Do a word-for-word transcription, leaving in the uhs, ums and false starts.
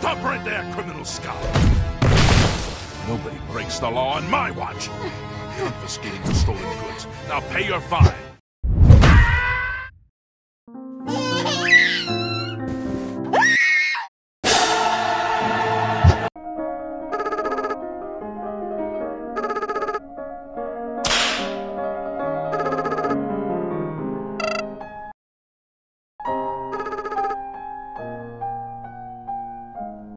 Stop right there, criminal scum! Nobody breaks the law on my watch. Confiscating the stolen goods. Now pay your fine.